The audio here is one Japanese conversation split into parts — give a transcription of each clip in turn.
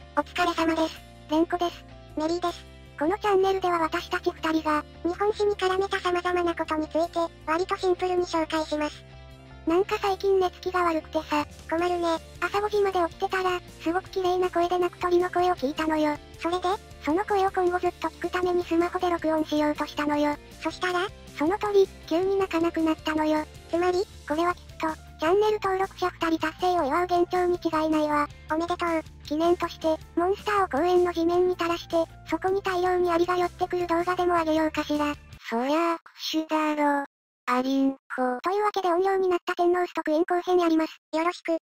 お疲れ様です。レンコです。メリーです。このチャンネルでは私たち二人が、日本史に絡めた様々なことについて、割とシンプルに紹介します。なんか最近寝つきが悪くてさ、困るね。朝5時まで起きてたら、すごく綺麗な声で鳴く鳥の声を聞いたのよ。それで、その声を今後ずっと聞くためにスマホで録音しようとしたのよ。そしたら、その鳥、急に鳴かなくなったのよ。つまり、これはきっと、チャンネル登録者2人達成を祝う幻聴に違いないわ。おめでとう。記念として、モンスターを公園の地面に垂らして、そこに大量にアリが寄ってくる動画でもあげようかしら。そりゃ、苦手だろ。アリンコ。というわけで音量になった天皇ストクイン後編やります。よろしく。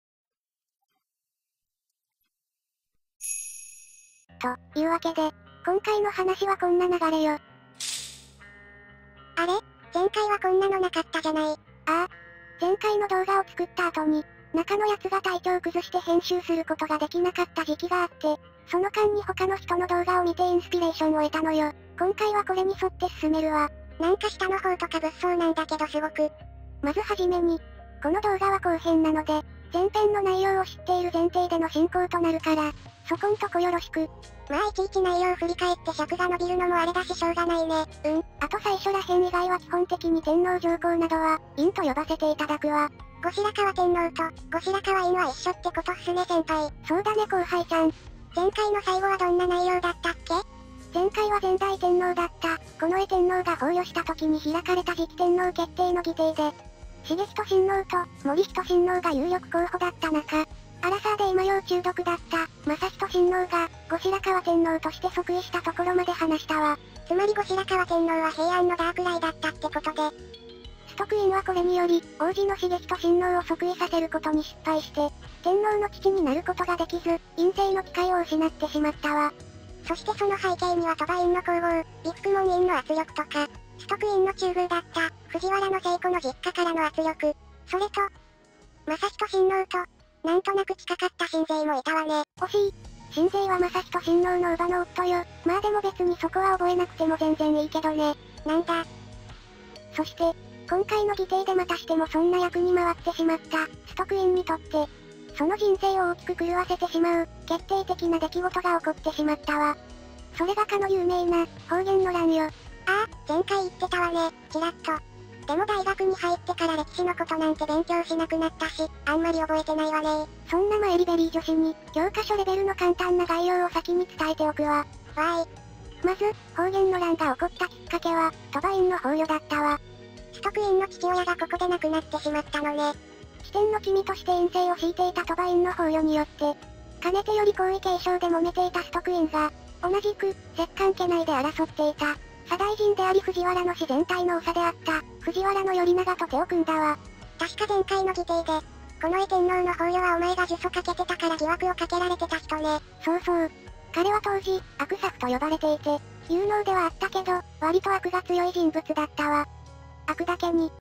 というわけで、今回の話はこんな流れよ。あれ？前回はこんなのなかったじゃない。ああ。前回の動画を作った後に、中のやつが体調崩して編集することができなかった時期があって、その間に他の人の動画を見てインスピレーションを得たのよ。今回はこれに沿って進めるわ。なんか下の方とか物騒なんだけどすごく。まずはじめに、この動画は後編なので、前編の内容を知っている前提での進行となるから、そこんとこよろしく。まあいちいち内容振り返って尺が伸びるのもあれだししょうがないね。あと最初らへん以外は基本的に天皇上皇などは、院と呼ばせていただくわ。後白河天皇と、後白河院は一緒ってことっすね先輩。そうだね後輩ちゃん。前回の最後はどんな内容だったっけ？前回は前代天皇だった、近衛天皇が崩御した時に開かれた次期天皇決定の議定で、重仁親王と森仁親王が有力候補だった中、アラサーで今要中毒だった、正仁親王が、後白河天皇として即位したところまで話したわ。つまり後白河天皇は平安のダークライだったってことで。ストクインはこれにより、王子の重仁親王を即位させることに失敗して、天皇の父になることができず、院政の機会を失ってしまったわ。そしてその背景には鳥羽院の皇后、陸福門院の圧力とか、ストクインの中宮だった、藤原の聖子の実家からの圧力、それと、正仁親王と、なんとなく近かった親税もいたわね。惜しい。親税は正仁親王の乳母の夫よ。まあでも別にそこは覚えなくても全然いいけどね。なんだ。そして、今回の議定でまたしてもそんな役に回ってしまった、ストクインにとって、その人生を大きく狂わせてしまう、決定的な出来事が起こってしまったわ。それがかの有名な、方言の乱よ。ああ、前回言ってたわね、ちらっと。でも大学に入ってから歴史のことなんて勉強しなくなったし、あんまり覚えてないわね。そんなマイリベリー女子に、教科書レベルの簡単な概要を先に伝えておくわ。わーい。まず、方言の乱が起こったきっかけは、鳥羽院の崩御だったわ。ストクインの父親がここで亡くなってしまったのね。地点の君として院政を敷いていた鳥羽院の崩御によって、かねてより皇位継承で揉めていたストクインが、同じく、摂関家内で争っていた、左大臣であり藤原の自然体の長であった、藤原の頼長と手を組んだわ。確か前回の議定で、近衛天皇の崩御はお前が呪詛かけてたから疑惑をかけられてた人ね。そうそう。彼は当時、悪作と呼ばれていて、有能ではあったけど、割と悪が強い人物だったわ。悪だけに。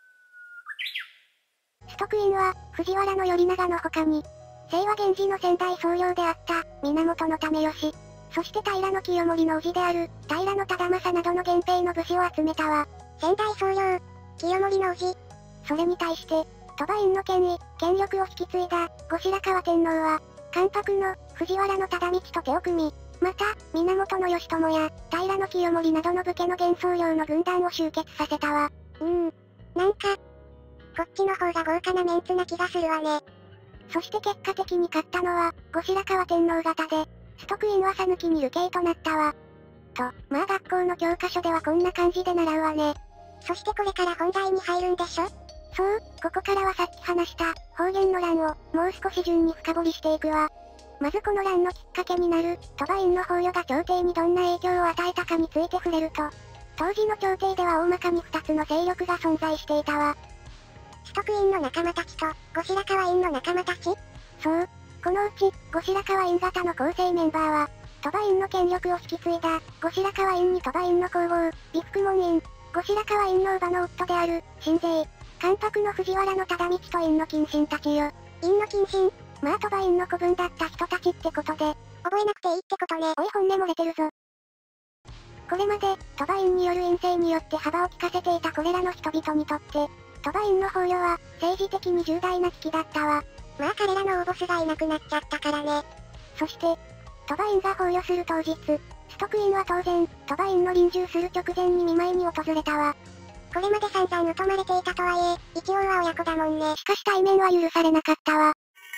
ストクインは、藤原の頼長の他に、清和源氏の先代宗領であった、源為義。そして平清盛の叔父である、平忠正などの源平の武士を集めたわ。先代宗領、清盛の叔父。それに対して、鳥羽院の権威、権力を引き継いだ、後白河天皇は、関白の、藤原の忠通と手を組み、また、源義朝や、平清盛などの武家の現宗領の軍団を集結させたわ。なんか、こっちの方が豪華なメンツな気がするわね。そして結果的に勝ったのは、後白河天皇方で、ストクインは讃岐に流刑となったわ。と、まあ学校の教科書ではこんな感じで習うわね。そしてこれから本題に入るんでしょ？そう、ここからはさっき話した、方言の乱を、もう少し順に深掘りしていくわ。まずこの乱のきっかけになる、鳥羽院の崩御が朝廷にどんな影響を与えたかについて触れると、当時の朝廷では大まかに2つの勢力が存在していたわ。ストクインの仲間たちと、後白河院の仲間たち？そう。このうち、後白河院型の構成メンバーは、鳥羽院の権力を引き継いだ、後白河院に鳥羽院の皇后、陸福門院、後白河院の乳母の夫である、親税、関白の藤原の忠通と院の近親たちよ。院の近親？まあ鳥羽院の子分だった人たちってことで、覚えなくていいってことね。おい本音漏れてるぞ。これまで、鳥羽院による院政によって幅を利かせていたこれらの人々にとって、鳥羽院の崩御は、政治的に重大な危機だったわ。まあ彼らの大ボスがいなくなっちゃったからね。そして、 鳥羽院が崩御する当日、ストクインは当然、鳥羽院の臨終する直前に見舞いに訪れたわ。これまで散々疎まれていたとはいえ、一応は親子だもんね。しかし対面は許されなかったわ。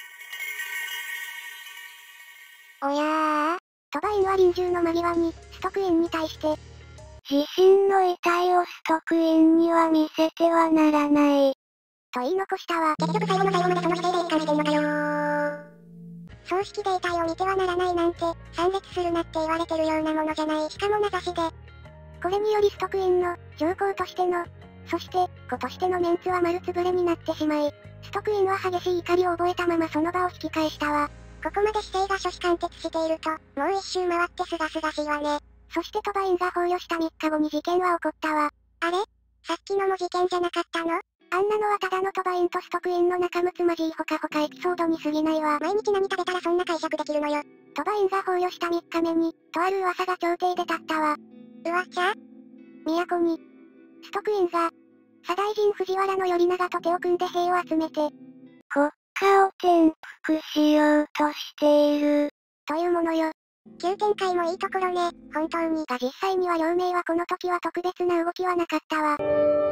おやー。鳥羽院は臨終の間際に、ストクインに対して、 自身の遺体をストクインには見せてはならない。 と言い残したわ。結局最後の最後までその否定で一貫してんのかよー。葬式で遺体を見てはならないなんて、参列するなって言われてるようなものじゃない。しかも名指しで。これによりストクインの、上皇としての、そして、子としてのメンツは丸つぶれになってしまい、ストクインは激しい怒りを覚えたままその場を引き返したわ。ここまで姿勢が初子貫徹していると、もう一周回ってすがすがしいわね。そして鳥羽院が崩御した3日後に事件は起こったわ。あれ？さっきのも事件じゃなかったの？あんなのはただの鳥羽院とストクインの仲睦まじいほかほかエピソードに過ぎないわ。毎日何食べたらそんな解釈できるのよ。鳥羽院が崩御した3日目に、とある噂が朝廷で立ったわ。噂？都に、ストクインが、左大臣藤原頼長と手を組んで兵を集めて、 国家を転覆しようとしている。 というものよ。急展開もいいところね、本当に。が実際には両名はこの時は特別な動きはなかったわ。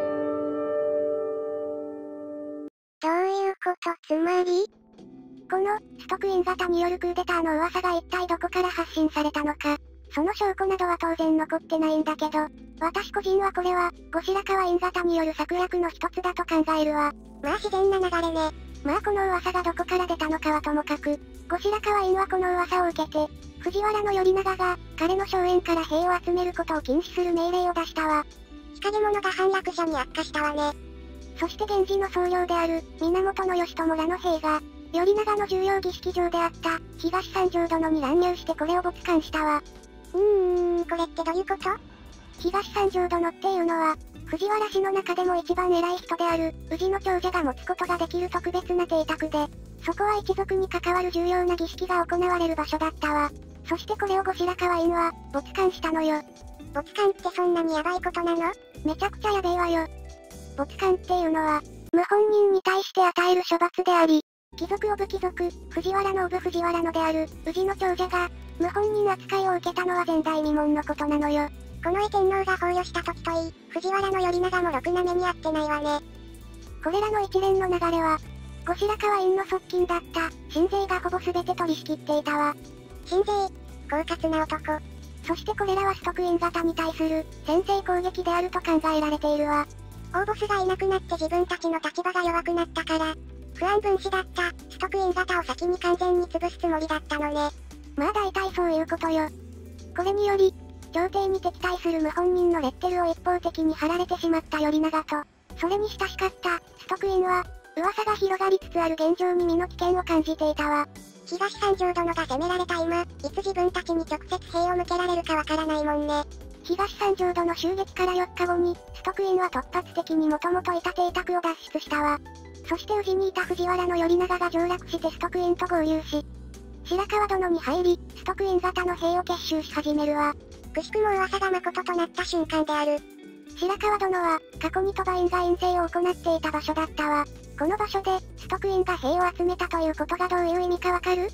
どういうこと？つまり？ この、ストクイン型によるクーデターの噂が一体どこから発信されたのか。その証拠などは当然残ってないんだけど、私個人はこれは、後白河院型による策略の一つだと考えるわ。まあ自然な流れね。まあこの噂がどこから出たのかはともかく、後白河院はこの噂を受けて、藤原頼長が、彼の荘園から兵を集めることを禁止する命令を出したわ。日陰者が反落者に悪化したわね。そして源氏の総領である、源義朝らの兵が、頼長の重要儀式場であった、東三条殿に乱入してこれを没還したわ。これってどういうこと？東三条殿っていうのは、藤原氏の中でも一番偉い人である、氏の長者が持つことができる特別な邸宅で、そこは一族に関わる重要な儀式が行われる場所だったわ。そしてこれを後白河院は、没還したのよ。没還ってそんなにヤバいことなの？めちゃくちゃヤベえわよ。没還っていうのは、謀反人に対して与える処罰であり、貴族オブ貴族、藤原のオブ藤原のである、氏の長者が、謀反人扱いを受けたのは前代未聞のことなのよ。この天皇が崩御した時といい、藤原の頼長もろくな目に遭ってないわね。これらの一連の流れは、後白河院の側近だった、親税がほぼ全て取り仕切っていたわ。親税、狡猾な男。そしてこれらはストクイン型に対する、先制攻撃であると考えられているわ。大ボスがいなくなって自分たちの立場が弱くなったから、不安分子だった、ストクイン型を先に完全に潰すつもりだったのね。まあ大体そういうことよ。これにより、朝廷に敵対する謀反人のレッテルを一方的に貼られてしまった頼長と、それに親しかったストクインは、噂が広がりつつある現状に身の危険を感じていたわ。東三条殿が攻められた今、いつ自分たちに直接兵を向けられるかわからないもんね。東三条殿襲撃から4日後に、ストクインは突発的にもともといた邸宅を脱出したわ。そして宇治にいた藤原の頼長が上洛してストクインと合流し、白河殿に入り、ストクイン型の兵を結集し始めるわ。くしくも噂が誠となった瞬間である。白河殿は、過去に鳥羽院が遠征を行っていた場所だったわ。この場所で、ストクインが兵を集めたということがどういう意味かわかる？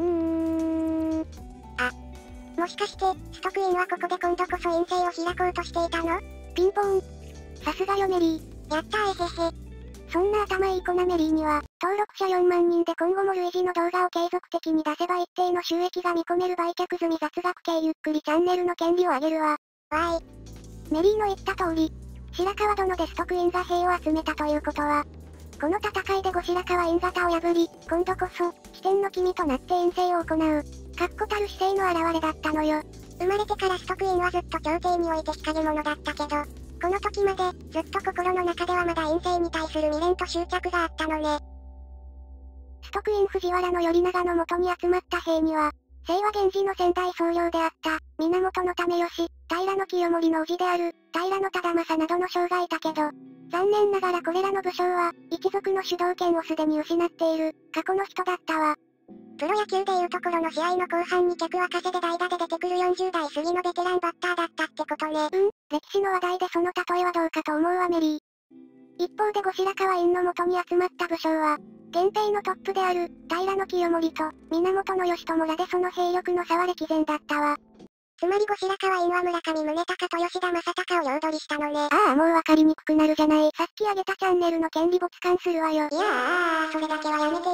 もしかして、ストクインはここで今度こそ遠征を開こうとしていたの？ピンポーン。さすがよメリー。やったーえへへ。そんな頭いい子なメリーには、登録者4万人で今後も類似の動画を継続的に出せば一定の収益が見込める売却済み雑学系ゆっくりチャンネルの権利をあげるわ。わーい。メリーの言った通り、白河殿でストクインが兵を集めたということは、この戦いで後白河院型を破り、今度こそ、起点の君となって遠征を行う、確固たる姿勢の表れだったのよ。生まれてからストクインはずっと朝廷において日陰者だったけど、この時まで、ずっと心の中ではまだ遠征に対する未練と執着があったのね。ストクイン藤原の頼長の元に集まった兵には、清和源氏の先代総領であった、源為義、平清盛の叔父である、平忠正などの将がいたけど、残念ながらこれらの武将は、一族の主導権をすでに失っている、過去の人だったわ。プロ野球でいうところの試合の後半に客沸かせで代打で出てくる40代過ぎのベテランバッターだったってことね。歴史の話題でその例えはどうかと思うわメリー。一方で後白河院の元に集まった武将は、 源平のトップである、平清盛と、源義朝らでその兵力の差は歴然だったわ。 つまり後白河院は村上宗隆と吉田正尚を両取りしたのね。 ああ、もうわかりにくくなるじゃない。さっき挙げたチャンネルの権利没換するわよ。 いやー、それだけはやめて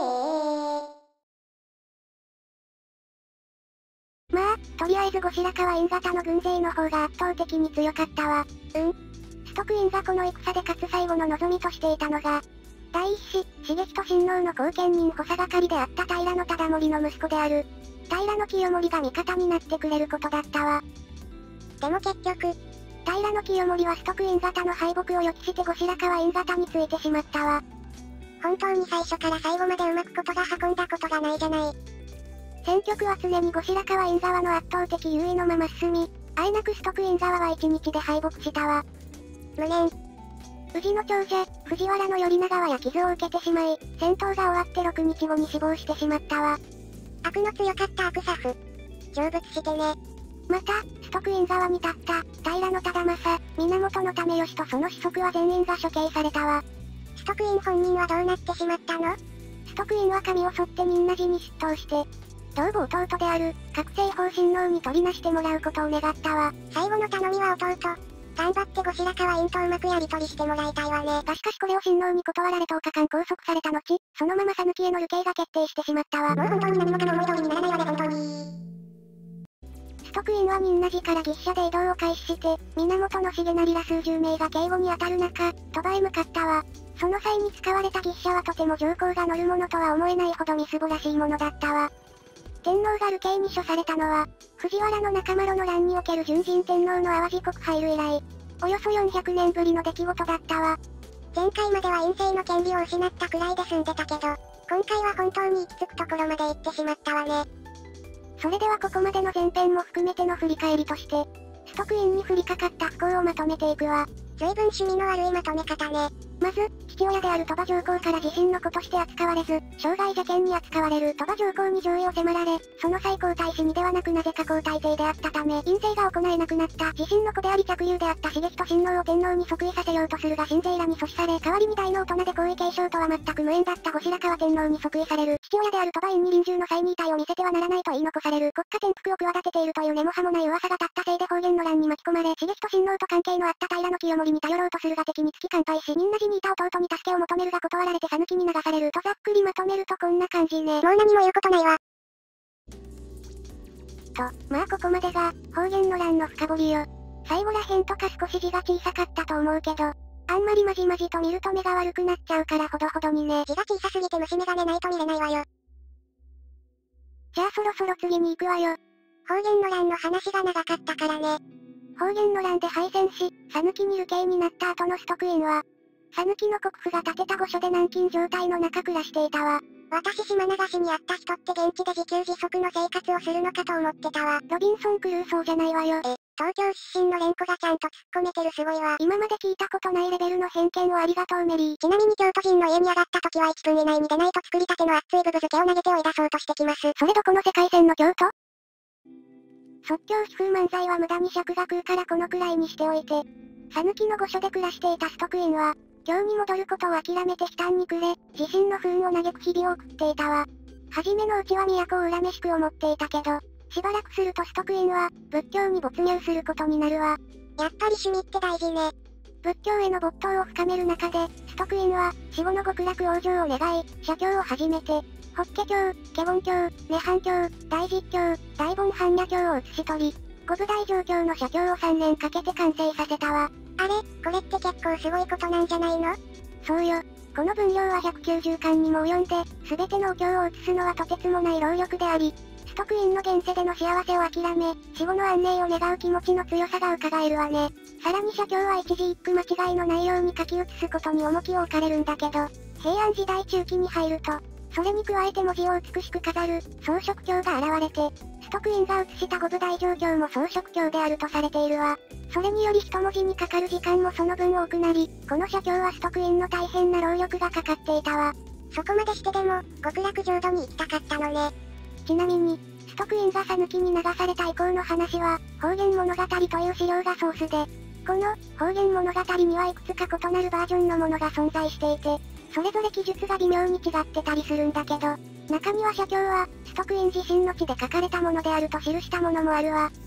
まあ、とりあえず後白河院方の軍勢の方が圧倒的に強かったわ。崇徳院がこの戦で勝つ最後の望みとしていたのが、第一子、重仁親王の後見人補佐係であった平忠盛の息子である、平清盛が味方になってくれることだったわ。 でも結局、 平清盛は崇徳院方の敗北を予期して後白河院方についてしまったわ。 本当に最初から最後までうまくことが運んだことがないじゃない。 戦局は常に後白河院側の圧倒的優位のまま進み、あえなく崇徳院側は1日で敗北したわ。 無念。 宇治の長者、藤原頼長は焼き傷を受けてしまい、戦闘が終わって6日後に死亡してしまったわ。 悪の強かった悪サフ。成仏してね。 また、崇徳院側に立った、平忠正、源為義とその子息は全員が処刑されたわ。 崇徳院本人はどうなってしまったの？ 崇徳院は神を沿って仁和寺に出頭して、同母弟である、覚醒法親王に取りなしてもらうことを願ったわ。 最後の頼みは弟。頑張って後白河院とうまくやり取りしてもらいたいわね。 しかしこれを親王に断られ10日間拘束された後、そのまま讃岐への流刑が決定してしまったわ。 もう本当に何もかも思い通りにならないわね、本当に。 崇徳院は仁和寺から牛車で移動を開始して、源重成ら数十名が警護に当たる中、鳥羽へ向かったわ。その際に使われた牛車はとても上皇が乗るものとは思えないほどみすぼらしいものだったわ。天皇が流刑に処されたのは、藤原の中麻呂の乱における純仁天皇の淡路国入る以来、およそ400年ぶりの出来事だったわ。 前回までは院政の権利を失ったくらいで済んでたけど、今回は本当に行き着くところまで行ってしまったわね。 それではここまでの前編も含めての振り返りとして、崇徳院に降りかかった不幸をまとめていくわ。 随分趣味の悪いまとめ方ね。 まず、父親である鳥羽上皇から自身の子として扱われず、生涯邪剣に扱われる鳥羽上皇に上位を迫られ、その最高大使にではなくなぜか皇太帝であったため、院政が行えなくなった自身の子であり着友であった重仁親王を天皇に即位させようとするが親勢らに阻止され、代わりに大の大人で皇位継承とは全く無縁だった後白河天皇に即位される。父親である鳥羽院に臨終の際に遺体を見せてはならないと言い残される。国家転覆を企てているという根も葉もない噂が立ったせいで方言の乱に巻き込まれ、重仁親王と関係のあった平清盛に頼ろうとするが敵につき完敗し、仁和寺にいた弟に助けを求めるが断られて讃岐に流されるとざっくりまとめるとこんな感じね。 もう何も言うことないわ。 まあここまでが、方言の乱の深掘りよ。最後らへんとか少し字が小さかったと思うけど、あんまりまじまじと見ると目が悪くなっちゃうからほどほどにね。 字が小さすぎて虫眼鏡ないと見れないわよ。 じゃあそろそろ次に行くわよ。 方言の乱の話が長かったからね。 方言の乱で敗戦し、讃岐に流刑になった後の崇徳院は、讃岐の国府が建てた御所で軟禁状態の中暮らしていたわ。 私島流しにあった人って現地で自給自足の生活をするのかと思ってたわ。 ロビンソン・クルーソーじゃないわよ。 東京出身の連子がちゃんと突っ込めてるすごいわ。 今まで聞いたことないレベルの偏見をありがとうメリー。 ちなみに京都人の家に上がった時は1分以内に出ないと作りたての熱いブブ漬けを投げて追い出そうとしてきます。 それどこの世界線の京都？即興非風漫才は無駄に尺が食うからこのくらいにしておいて。讃岐の御所で暮らしていた崇徳院は、京に戻ることを諦めて悲嘆に暮れ、自身の不運を嘆く日々を送っていたわ。はじめのうちは都を恨めしく思っていたけど、しばらくすると崇徳院は、仏教に没入することになるわ。 やっぱり趣味って大事ね。 仏教への没頭を深める中で、崇徳院は、死後の極楽往生を願い、写経を始めて、法華経、華厳経、涅槃経、大実経、大梵般若経を写し取り、五部大乗経の写経を3年かけて完成させたわ。 あれ、これって結構すごいことなんじゃないの？ そうよ。この分量は190巻にも及んで、すべてのお経を写すのはとてつもない労力であり、崇徳院の現世での幸せを諦め、死後の安寧を願う気持ちの強さが伺えるわね。さらに写経は一字一句間違いのないように書き写すことに重きを置かれるんだけど、平安時代中期に入ると、それに加えて文字を美しく飾る、装飾経が現れて、崇徳院が写した五部大乗経も装飾経であるとされているわ。それにより一文字にかかる時間もその分多くなり、この写経は崇徳院の大変な労力がかかっていたわ。 そこまでしてでも、極楽浄土に行きたかったのね。 ちなみに、崇徳院が讃岐に流された以降の話は、方言物語という資料がソースで、この、方言物語にはいくつか異なるバージョンのものが存在していて、 それぞれ記述が微妙に違ってたりするんだけど、中には写経は、ストクイン自身の地で書かれたものであると記したものもあるわ。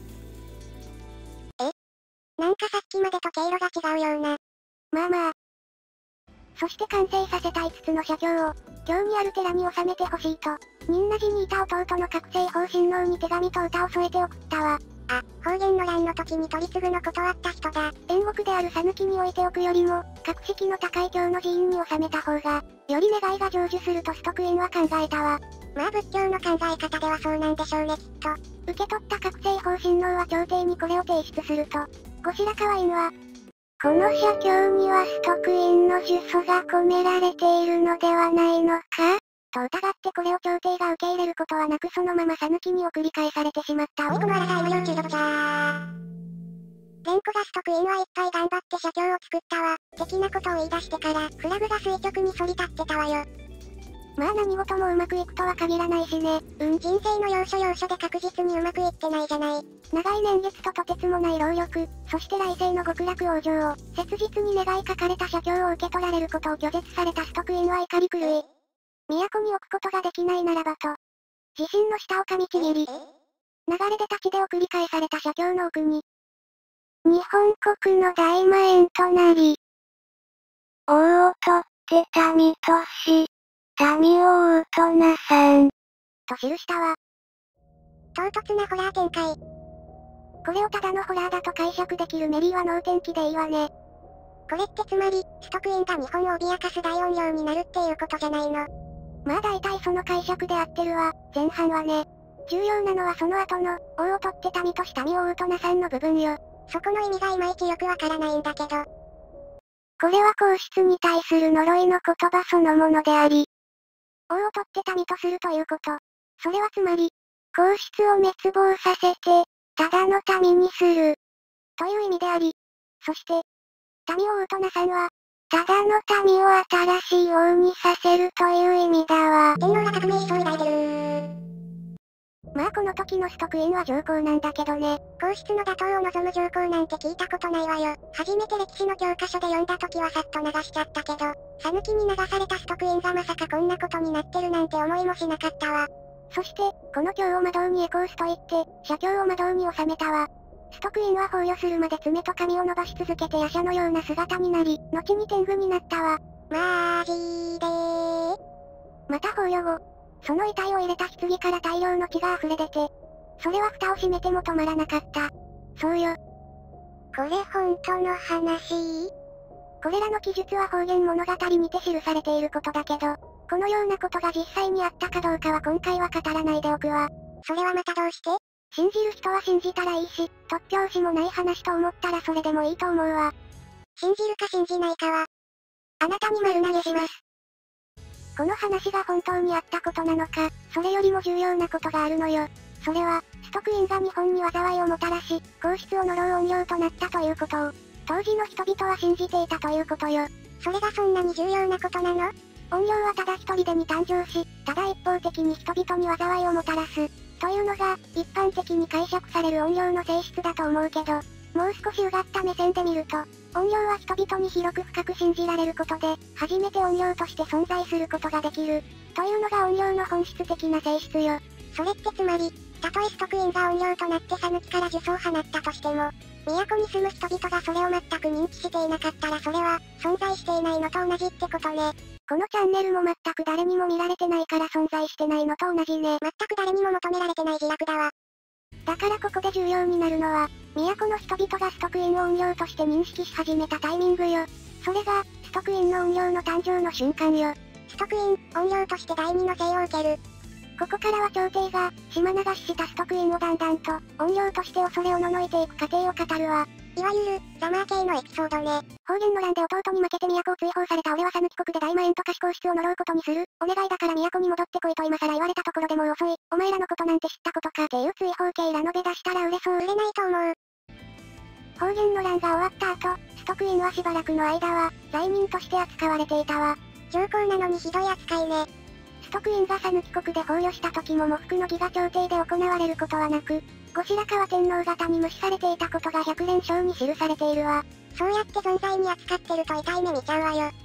なんかさっきまでと経路が違うような。 まあまあ。そして完成させた5つの写経を、京にある寺に収めてほしいと、仁和寺にいた弟の覚醒法親王に手紙と歌を添えて送ったわ。 あ、方言の乱の時に取り継ぐの断った人だ。 縁国である讃岐に置いておくよりも、格式の高い京の寺院に収めた方が、より願いが成就するとストクインは考えたわ。 まあ仏教の考え方ではそうなんでしょうねきっと。 受け取った覚醒法親王は朝廷にこれを提出すると、後白河院は、この写経にはストクインの呪詛が込められているのではないのかと疑ってこれを朝廷が受け入れることはなくそのまま讃岐に送り返されてしまったわ。 この争い無用中毒じゃー。蓮子がストクインはいっぱい頑張って写経を作ったわ、的なことを言い出してから、フラグが垂直に反り立ってたわよ。 まあ何事もうまくいくとは限らないしね。 人生の要所要所で確実にうまくいってないじゃない。 長い年月ととてつもない労力、そして来世の極楽往生を、切実に願い書かれた写経を受け取られることを拒絶されたストクインは怒り狂い、都に置くことができないならばと、自身の舌を噛みちぎり、流れ出た地で送り返された写経の奥に、日本国の大魔縁となり、王をとって民とし、民王となさん、と記したわ。 唐突なホラー展開。 これをただのホラーだと解釈できるメリーは能天気でいいわね。 これってつまり、ストクインが日本を脅かす大音量になるっていうことじゃないの。 まあ大体その解釈で合ってるわ、前半はね。重要なのはその後の、王をとって民とし民王となさんの部分よ。 そこの意味がいまいちよくわからないんだけど。 これは皇室に対する呪いの言葉そのものであり、王をとって民とするということ。それはつまり、皇室を滅亡させて、ただの民にする。という意味であり、そして、民王となさんは、ただの民を新しい王にさせるという意味だわ。 天皇が革命思想を抱いてるー。 まあこの時のストクインは上皇なんだけどね。 皇室の打倒を望む上皇なんて聞いたことないわよ。初めて歴史の教科書で読んだ時はさっと流しちゃったけど、讃岐に流されたストクインがまさかこんなことになってるなんて思いもしなかったわ。 そして、この経を魔導にエコースと言って、写経を魔導に収めたわ。ストクインは崩御するまで爪と髪を伸ばし続けて夜叉のような姿になり、後に天狗になったわ。 マジでー。 また崩御後、その遺体を入れた棺から大量の血が溢れ出て、それは蓋を閉めても止まらなかった。そうよ。 これ本当の話？ これらの記述は方言物語にて記されていることだけど、このようなことが実際にあったかどうかは今回は語らないでおくわ。 それはまたどうして？ 信じる人は信じたらいいし、突拍子もない話と思ったらそれでもいいと思うわ。 信じるか信じないかは、あなたに丸投げします。 この話が本当にあったことなのか、それよりも重要なことがあるのよ。それは、ストクインが日本に災いをもたらし、皇室を呪う怨霊となったということを、当時の人々は信じていたということよ。 それがそんなに重要なことなの？ 怨霊はただ一人でに誕生し、ただ一方的に人々に災いをもたらす、というのが、一般的に解釈される怨霊の性質だと思うけど、もう少しうがった目線で見ると、怨霊は人々に広く深く信じられることで、初めて怨霊として存在することができる、というのが怨霊の本質的な性質よ。 それってつまり、たとえストクインが怨霊となって讃岐から呪詛を放ったとしても、都に住む人々がそれを全く認知していなかったらそれは、存在していないのと同じってことね。 このチャンネルも全く誰にも見られてないから存在してないのと同じね。 全く誰にも求められてない自落だわ。 だからここで重要になるのは、都の人々がストクインを怨霊として認識し始めたタイミングよ。それが、ストクインの怨霊の誕生の瞬間よ。 ストクイン、怨霊として第二の生を受ける。 ここからは朝廷が、島流ししたストクインをだんだんと、怨霊として恐れおののいていく過程を語るわ。 いわゆる、ザマー系のエピソードね。 方言の乱で弟に負けて都を追放された俺は讃岐国で大魔縁と化し皇室を呪うことにする。お願いだから都に戻ってこいと今更言われたところでもう遅い。お前らのことなんて知ったことかっていう追放系ラノベ出したら売れそう。 売れないと思う。 方言の乱が終わった後、ストクインはしばらくの間は、罪人として扱われていたわ。 上皇なのにひどい扱いね。 ストクインが讃岐国で崩御した時も喪服の儀が朝廷で行われることはなく、後白河天皇方に無視されていたことが百連章に記されているわ。 そうやって存在に扱ってると痛い目見ちゃうわよ。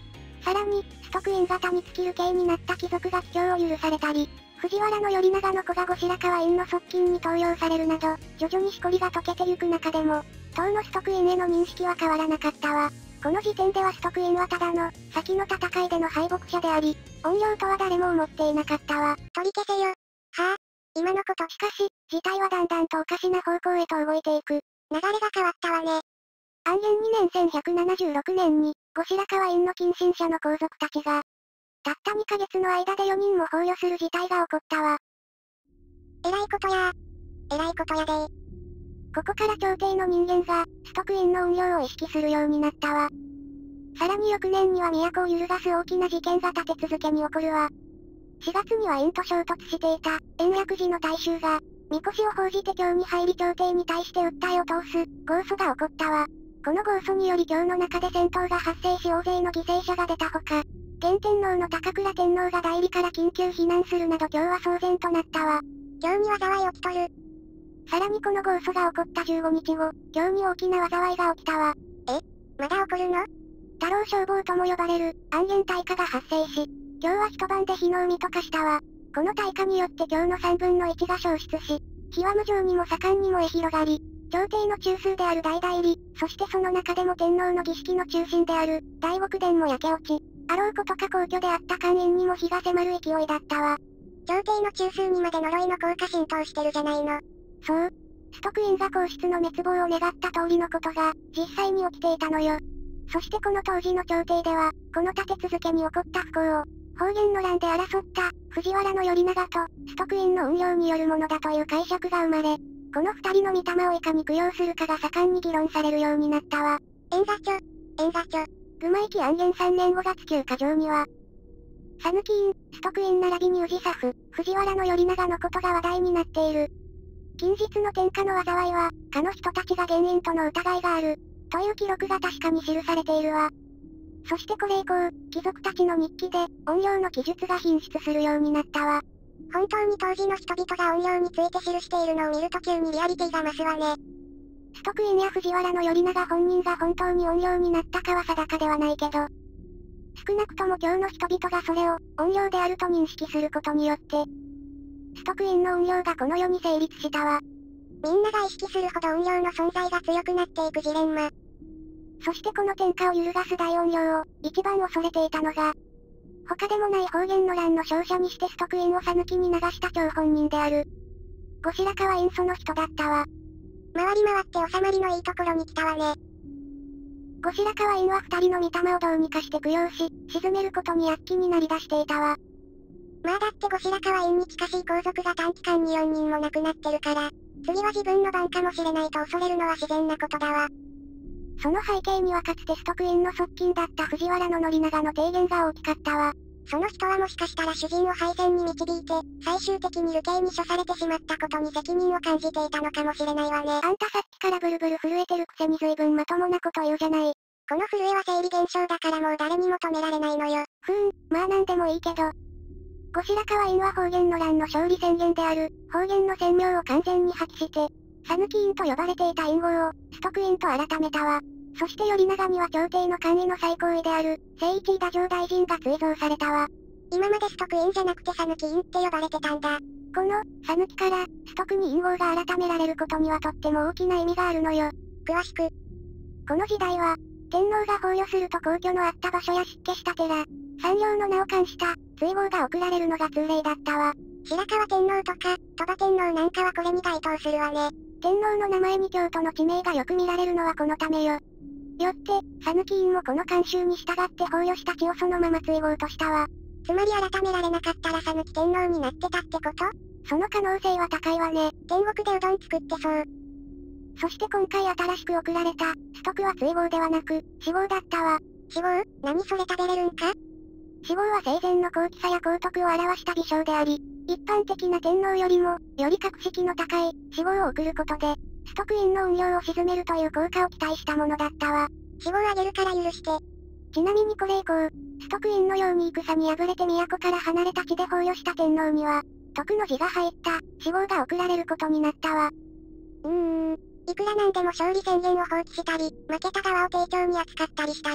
さらに、崇徳院型に尽きる刑になった貴族が帰郷を許されたり、藤原頼長の子が後白河院の側近に登用されるなど、徐々にしこりが解けてゆく中でも、当の崇徳院への認識は変わらなかったわ。この時点では崇徳院はただの、先の戦いでの敗北者であり、怨霊とは誰も思っていなかったわ。 取り消せよ。はぁ、今のこと。 しかし、事態はだんだんとおかしな方向へと動いていく。 流れが変わったわね。 安元2年1176年に、後白河院の近親者の皇族たちが、たった2ヶ月の間で4人も崩御する事態が起こったわ。 えらいことやー。えらいことやでー。 ここから朝廷の人間が、崇徳院の運用を意識するようになったわ。さらに翌年には都を揺るがす大きな事件が立て続けに起こるわ。4月には院と衝突していた、延暦寺の大衆が、神輿を報じて京に入り朝廷に対して訴えを通す、豪訴が起こったわ。この豪訴により京の中で戦闘が発生し大勢の犠牲者が出たほか、現天皇の高倉天皇が代理から緊急避難するなど京は騒然となったわ。 京に災い起きとる。 さらにこの豪訴が起こった15日後、京に大きな災いが起きたわ。 まだ起こるの？ 太郎消防とも呼ばれる、安元大火が発生し、京は一晩で火の海と化したわ。この大火によって京の3分の1が焼失し、火は無情にも盛んに燃え広がり、朝廷の中枢である大代理、そしてその中でも天皇の儀式の中心である、大極殿も焼け落ち、あろうことか皇居であった官院にも火が迫る勢いだったわ。 朝廷の中枢にまで呪いの効果浸透してるじゃないの。 そう。崇徳院が皇室の滅亡を願った通りのことが、実際に起きていたのよ。そしてこの当時の朝廷では、この立て続けに起こった不幸を、方言の乱で争った、藤原頼長と、崇徳院の運用によるものだという解釈が生まれ、この二人の御霊をいかに供養するかが盛んに議論されるようになったわ。 円座町。 愚昧期安元3年5月9日上には、讃岐院、崇徳院並びに宇治佐府、藤原頼長のことが話題になっている。近日の天下の災いは、かの人たちが原因との疑いがある、という記録が確かに記されているわ。そしてこれ以降、貴族たちの日記で、怨霊の記述が頻出するようになったわ。 本当に当時の人々が怨霊について記しているのを見ると急にリアリティが増すわね。 崇徳院や藤原頼長本人が本当に怨霊になったかは定かではないけど、少なくとも京の人々がそれを、怨霊であると認識することによって、崇徳院の怨霊がこの世に成立したわ。 みんなが意識するほど怨霊の存在が強くなっていくジレンマ。 そしてこの天下を揺るがす大怨霊を、一番恐れていたのが、他でもない方言の乱の勝者にして崇徳院を讃岐に流した張本人である。後白河院その人だったわ。 回り回って収まりのいいところに来たわね。 後白河院は二人の御霊をどうにかして供養し、鎮めることに躍起になり出していたわ。 まあだって後白河院に近しい皇族が短期間に4人も亡くなってるから、次は自分の番かもしれないと恐れるのは自然なことだわ。 その背景にはかつて崇徳院の側近だった藤原頼長の提言が大きかったわ。 その人はもしかしたら主人を敗戦に導いて、最終的に流刑に処されてしまったことに責任を感じていたのかもしれないわね。 あんたさっきからブルブル震えてるくせに随分まともなこと言うじゃない。 この震えは生理現象だからもう誰にも止められないのよ。 まあなんでもいいけど。後白河院は方言の乱の勝利宣言である、方言の宣明を完全に破棄して、讃岐院と呼ばれていた院号を、崇徳院と改めたわ。そして頼長には朝廷の官位の最高位である、聖一位太政大臣が追贈されたわ。 今まで崇徳院じゃなくて讃岐院って呼ばれてたんだ。 この、讃岐から、崇徳に院号が改められることにはとっても大きな意味があるのよ。 詳しく。 この時代は、天皇が崩御すると皇居のあった場所や湿気した寺、産業の名を冠した、追号が贈られるのが通例だったわ。 白河天皇とか、鳥羽天皇なんかはこれに該当するわね。 天皇の名前に京都の地名がよく見られるのはこのためよ。よって、讃岐院もこの慣習に従って崩御した地をそのまま追号としたわ。 つまり改められなかったら讃岐天皇になってたってこと？ その可能性は高いわね。 天国でうどん作ってそう。 そして今回新しく贈られた、崇徳は追号ではなく、死号だったわ。 死号？何それ食べれるんか？ 死号は生前の高貴さや皇徳を表した微笑であり、一般的な天皇よりも、より格式の高い、死号を贈ることで、崇徳院の運用を鎮めるという効果を期待したものだったわ。 死号あげるから許して。 ちなみにこれ以降、崇徳院のように戦に敗れて都から離れた地で崩御した天皇には、徳の字が入った、死号が贈られることになったわ。 いくらなんでも勝利宣言を放棄したり、負けた側を丁重に扱ったりしたら、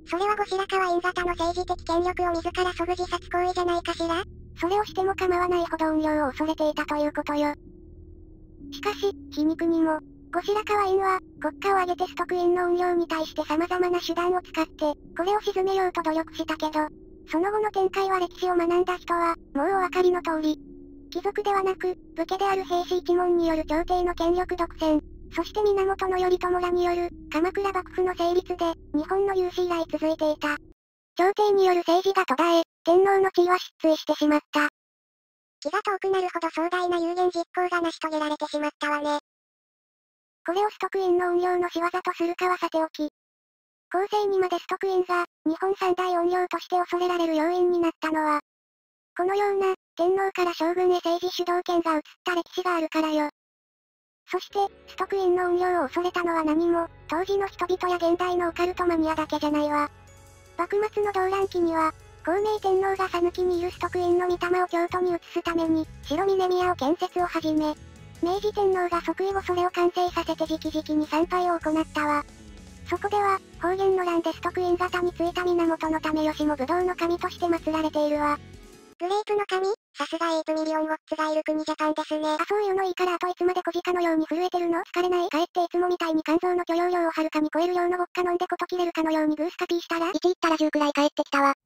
それは後白河院方の政治的権力を自ら削ぐ自殺行為じゃないかしら？ それをしても構わないほど怨霊を恐れていたということよ。しかし、皮肉にも、後白河院は、国家を挙げて崇徳院の怨霊に対して様々な手段を使って、これを鎮めようと努力したけど、その後の展開は歴史を学んだ人は、もうお分かりの通り。貴族ではなく、武家である兵士一門による朝廷の権力独占、そして源頼朝らによる、鎌倉幕府の成立で、日本の有史以来続いていた。朝廷による政治が途絶え、天皇の地位は失墜してしまった。 気が遠くなるほど壮大な有言実行が成し遂げられてしまったわね。 これを崇徳院の怨霊の仕業とするかはさておき。後世にまで崇徳院が、日本三大怨霊として恐れられる要因になったのは、このような、天皇から将軍へ政治主導権が移った歴史があるからよ。そして、崇徳院の怨霊を恐れたのは何も、当時の人々や現代のオカルトマニアだけじゃないわ。幕末の動乱期には、孝明天皇が讃岐にいる崇徳院の御霊を京都に移すために、白峰宮を建設を始め、明治天皇が即位後それを完成させて直々に参拝を行ったわ。そこでは、方言の乱で崇徳院方についた源の為義も武道の神として祀られているわ。 グレープの神？さすが8ミリオンウォッツがいる国ジャパンですね。 あ、そういうのいいからあといつまで小鹿のように震えてるの？疲れない？帰っていつもみたいに肝臓の許容量をはるかに超える量のウォッカ飲んでこと切れるかのようにグースカピーしたら ?1 言ったら10くらい帰ってきたわ。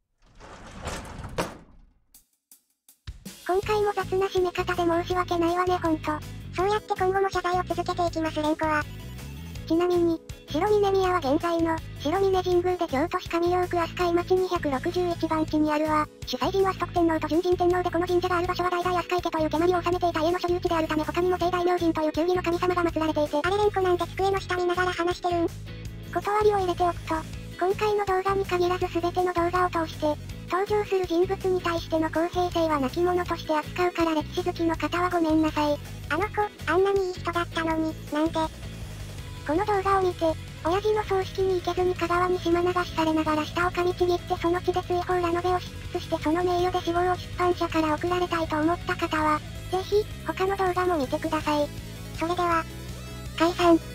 今回も雑な締め方で申し訳ないわねほんと。 そうやって今後も謝罪を続けていきます連呼は。 ちなみに、白峰宮は現在の、白峰神宮で京都市上京区飛鳥井町261番地にあるわ。主催人は崇徳天皇と純神天皇でこの神社がある場所は代々飛鳥井家という蹴鞠を治めていた家の所有地であるため他にも聖大明神という忠義の神様が祀られていて、 あれ連呼なんて机の下見ながら話してるん？ 断りを入れておくと、今回の動画に限らず全ての動画を通して、登場する人物に対しての公平性は亡き者として扱うから歴史好きの方はごめんなさい。 あの子、あんなにいい人だったのに、なんで？ この動画を見て、親父の葬式に行けずに香川に島流しされながら舌を噛みちぎってその地で追放ラノベを執筆してその名誉で死亡を出版社から送られたいと思った方は、ぜひ、他の動画も見てください。 それでは、 解散。